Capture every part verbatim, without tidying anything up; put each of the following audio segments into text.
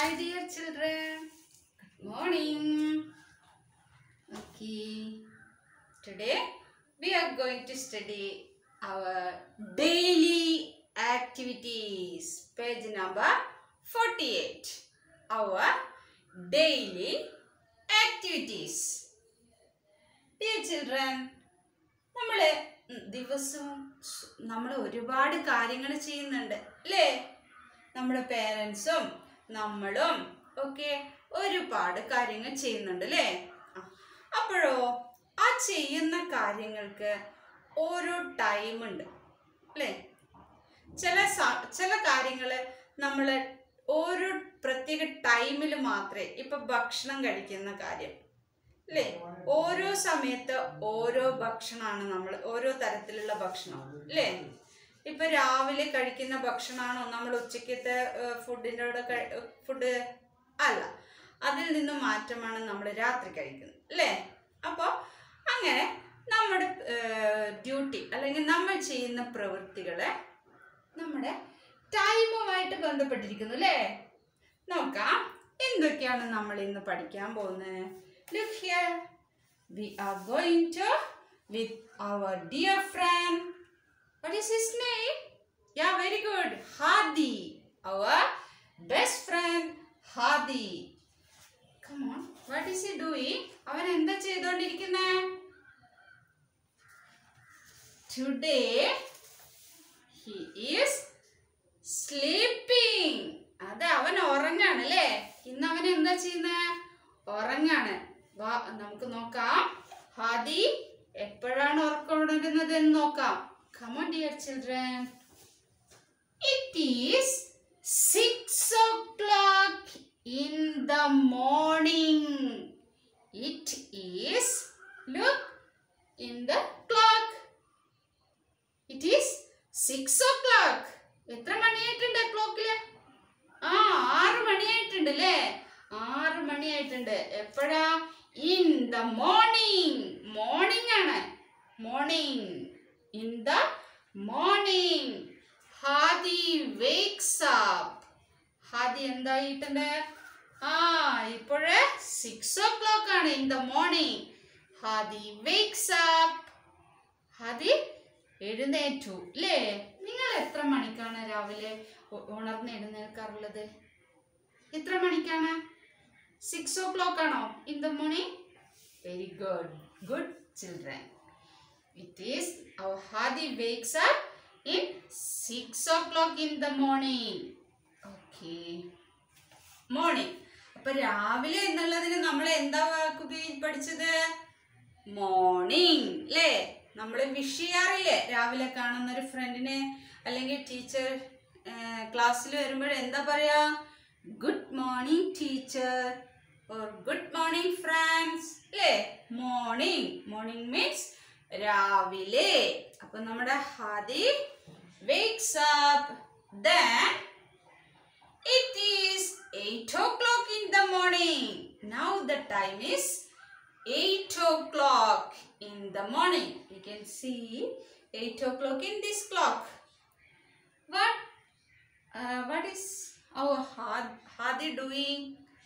Hi dear children, good morning. Okay, today we are going to study our daily activities. Page number forty-eight. Our daily activities. Dear children, നമ്മളെ ദിവസവും നമ്മൾ ഒരുപാട് കാര്യങ്ങൾ ചെയ്യുന്നുണ്ട് അല്ലേ? നമ്മുടെ പേരൻസും നമ്മളും ഒക്കെ ഒരുപാട് കാര്യങ്ങൾ ചെയ്യുന്നുണ്ട് അല്ലേ? അപ്പോഴോ ആ ചെയ്യുന്ന കാര്യങ്ങൾക്ക് ഓരോ ടൈം ഉണ്ട് അല്ലേ? ചില ചില കാര്യങ്ങൾ നമ്മൾ ഓരോ പ്രത്യേക ടൈമിൽ മാത്രമേ, ഇപ്പൊ ഭക്ഷണം കഴിക്കുന്ന കാര്യം അല്ലേ, ഓരോ സമയത്ത് ഓരോ ഭക്ഷണമാണ്, നമ്മൾ ഓരോ തരത്തിലുള്ള ഭക്ഷണം അല്ലേ? ഇപ്പൊ രാവിലെ കഴിക്കുന്ന ഭക്ഷണമാണോ നമ്മൾ ഉച്ചക്കത്തെ ഫുഡിൻ്റെ കൂടെ ഫുഡ് അല്ല, അതിൽ നിന്ന് മാറ്റമാണ് നമ്മൾ രാത്രി കഴിക്കുന്നത് അല്ലേ? അപ്പോൾ അങ്ങനെ നമ്മുടെ ഡ്യൂട്ടി അല്ലെങ്കിൽ നമ്മൾ ചെയ്യുന്ന പ്രവൃത്തികളെ നമ്മുടെ ടൈമുമായിട്ട് ബന്ധപ്പെട്ടിരിക്കുന്നു അല്ലേ? നോക്കാം എന്തൊക്കെയാണ് നമ്മൾ ഇന്ന് പഠിക്കാൻ പോകുന്നത്. Look here, we are going to with our dear friend. What is his name? Yeah, very good. Hadi, our best friend Hadi. Come on, what is he doing? Avan endha cheyidondirikkunne? Today he is sleeping. Adu avan orangana alle? Innu avan endha cheyunne? Orangana. Va namukku nokkam. Hadi എപ്പോഴാണ് ഉറക്കം ഉണരുന്നത് എന്ന് നോക്കാം. Come on dear children. It is six o'clock in the morning. It is, look in the clock. It is six o'clock. എത്ര മണിയായിട്ടുണ്ട് ക്ലോക്കില്? ആ ആറ് മണിയായിട്ടുണ്ട് അല്ലേ? ആറ് മണിയായിട്ടുണ്ട്. എപ്പോഴാ? In the morning. Morning ആണ്. Morning. In the morning. Hadi wakes up. Hadi എന്തായിട്ടുണ്ട്? ആ ഇപ്പോഴേ സിക്സ് ഓ ക്ലോക്ക് ആണ്. In the morning. Hadi wakes up. Hadi എഴുന്നേറ്റു അല്ലേ? നിങ്ങൾ എത്ര മണിക്കാണ് രാവിലെ ഉണർന്ന് എഴുന്നേൽക്കാറുള്ളത്? എത്ര മണിക്കാണ്? സിക്സ് ഓ ക്ലോക്ക് ആണോ? In the morning. Very good. Good children. It is our Hadi wakes up in six o'clock in the morning. Okay. Morning. അപ്പോൾ രാവിലെ എന്നുള്ളതിന് നമ്മൾ എന്താ വാക്ക് പഠിച്ചത്? മോർണിംഗ് അല്ലേ? നമ്മൾ വിഷ് ചെയ്യാറില്ലേ രാവിലെ കാണുന്ന ഒരു ഫ്രണ്ടിനെ, അല്ലെങ്കിൽ ടീച്ചർ ക്ലാസ്സിൽ വരുമ്പോൾ എന്താ പറയാ? Good morning teacher or good morning friends അല്ലേ? മോർണിംഗ്. മോർണിംഗ് മീൻസ് രാവിലെ. അപ്പൊ നമ്മുടെ Hadi wakes up. Then it is eight o'clock in the morning. Now the time is eight o'clock in the morning. You can see eight o'clock in this clock. What uh, what is our Hadi doing?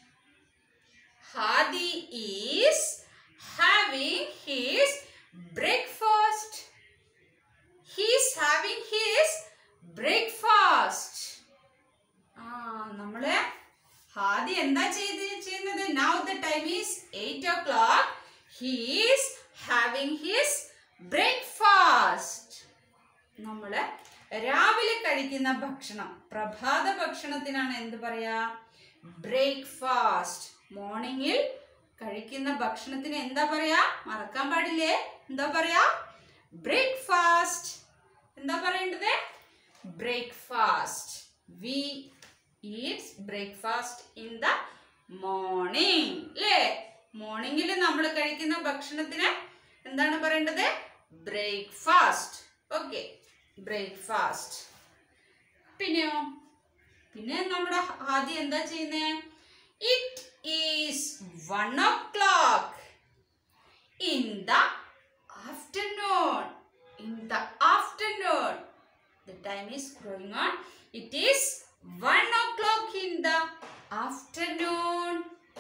Hadi is having his breakfast. He is having his breakfast. Ah, nammale Hadi endha cheyyunnathu? Now the time is eight o'clock. He is having his breakfast. Nammale രാവിലെ കഴിക്കുന്ന ഭക്ഷണം, പ്രഭാത ഭക്ഷണത്തിനാണ് എന്ത് പറയാ? Breakfast. മോർണിംഗിൽ കഴിക്കുന്ന ഭക്ഷണത്തിന് എന്താ പറയാ? മറക്കാൻ പാടില്ലേ? എന്താ പറയാ? ബ്രേക്ക്ഫാസ്റ്റ്. എന്താ പറയേണ്ടത്? Breakfast. We eat breakfast in the morning അല്ലേ? മോർണിംഗിൽ നമ്മൾ കഴിക്കുന്ന ഭക്ഷണത്തിന് എന്താണ് പറയേണ്ടത്? ബ്രേക്ക്ഫാസ്റ്റ്. Okay, breakfast. പിന്നെയോ? പിന്നെ നമ്മുടെ ഹാദി എന്താ ചെയ്യുന്നേ? It is one o'clock in the afternoon. In the afternoon. The time is going on. It is one o'clock in the afternoon.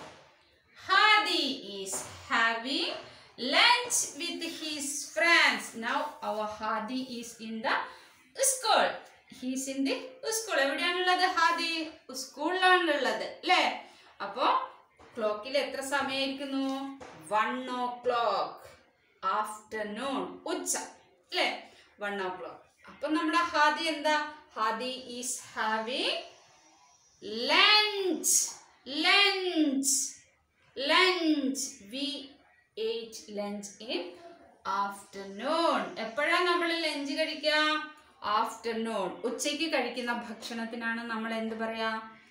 Hadi is having lunch with his friends. Now our Hadi is in the school. He is in the school. എവിടെയാണുള്ളത് Hadi? സ്കൂളിലാണുള്ളത് അല്ലേ? അപ്പോൾ ക്ലോക്കിൽ എത്ര സമയമായിരിക്കുന്നു? One o'clock afternoon, ഉച്ച അല്ലേ? One o'clock. അപ്പൊ നമ്മുടെ ഹാദി എന്താ? Hadi is having lunch. Lunch lunch we ate lunch in afternoon. എപ്പോഴാണ് നമ്മൾ ലഞ്ച് കഴിക്കുക? ആഫ്റ്റർനൂൺ, ഉച്ചയ്ക്ക് കഴിക്കുന്ന ഭക്ഷണത്തിനാണ് നമ്മൾ എന്ത് പറയാ?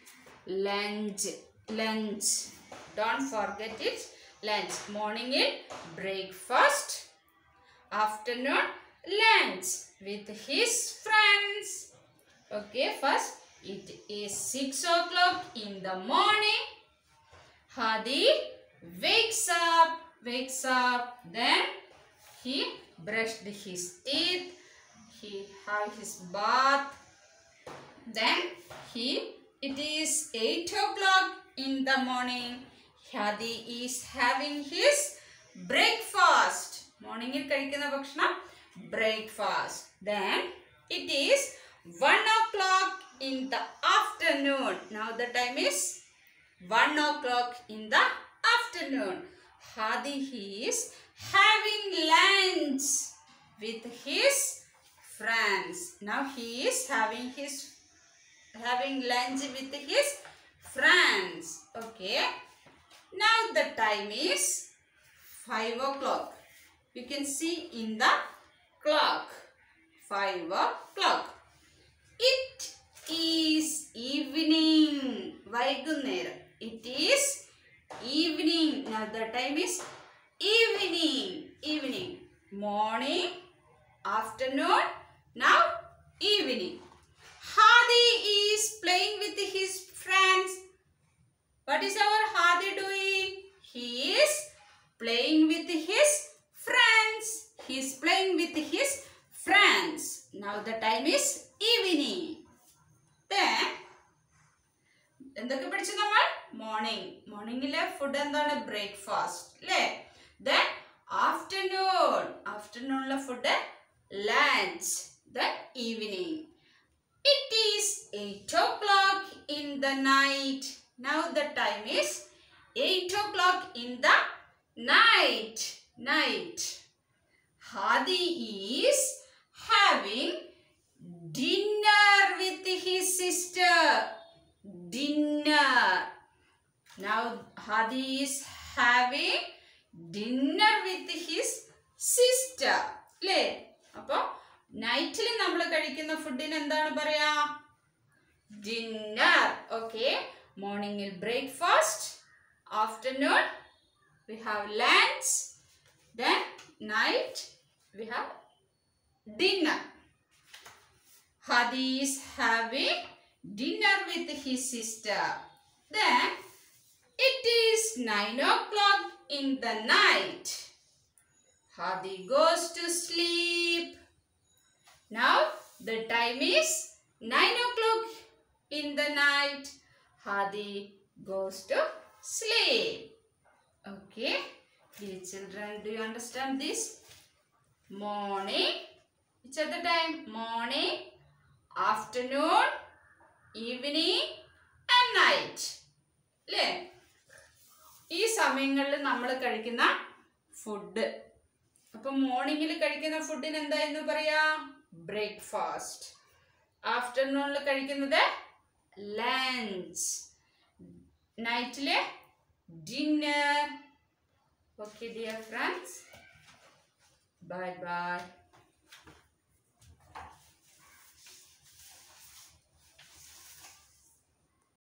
Lunch. Lunch. Don't forget it. Lunch. മോർണിംഗിൽ breakfast, afternoon lunch with his friends. Okay, first it is six o'clock in the morning. Hadi wakes up. wakes up then he brushed his teeth, he had his bath, then he it is eight o'clock in the morning. Hadi is having his breakfast. Morning il കഴിക്കുന്ന ഭക്ഷണം breakfast. Then it is one o'clock in the afternoon. Now the time is one o'clock in the afternoon. Hadi is having lunch with his friends. Now he is having his having lunch with his friends. Okay. Now the time is five o'clock. You can see in the clock. Five o'clock. It is evening. Vaigunnera. It is evening. Now the time is evening. Evening. Morning, afternoon, now evening. Hadi is playing with his friends. What is our Hadi doing? He is playing with his friends. He is playing with his friends. Now the time is evening. Then എന്തൊക്കെ പഠിച്ചു നമ്മൾ? Morning. മോർണിംഗിലെ food എന്താണ്? Breakfast അല്ലേ? Then afternoon. ആഫ്റ്റർനൂണിലെ food lunch. Then evening. It is eight o'clock in the night. Now the time is eight o'clock in the night. Night. Hadi is having dinner with his sister. Dinner. Now Hadi is having dinner with his sister. അല്ലേ? അപ്പോൾ നൈറ്റിൽ നമ്മൾ കഴിക്കുന്ന ഫുഡിന് എന്താണ് പറയാ? Dinner. Okay. മോർണിംഗിൽ breakfast, afternoon we have lunch, then night we have dinner. Hadi is having dinner with his sister. Then it is nine o'clock in the night. Hadi goes to sleep. Now the time is nine o'clock in the night. Hadi goes to sleep. Okay, dear children, do you understand this? Morning. Which are the time? Morning, afternoon, evening and night. അല്ലേ? ഈ സമയങ്ങളിൽ നമ്മൾ കഴിക്കുന്ന food. അപ്പം മോർണിംഗിൽ കഴിക്കുന്ന ഫുഡിന് എന്തായിരുന്നു പറയാ? ബ്രേക്ക്ഫാസ്റ്റ്. ആഫ്റ്റർനൂണിൽ കഴിക്കുന്നത് ലഞ്ച്. നൈറ്റിലെ dinner. Okay, dear friends. Bye bye.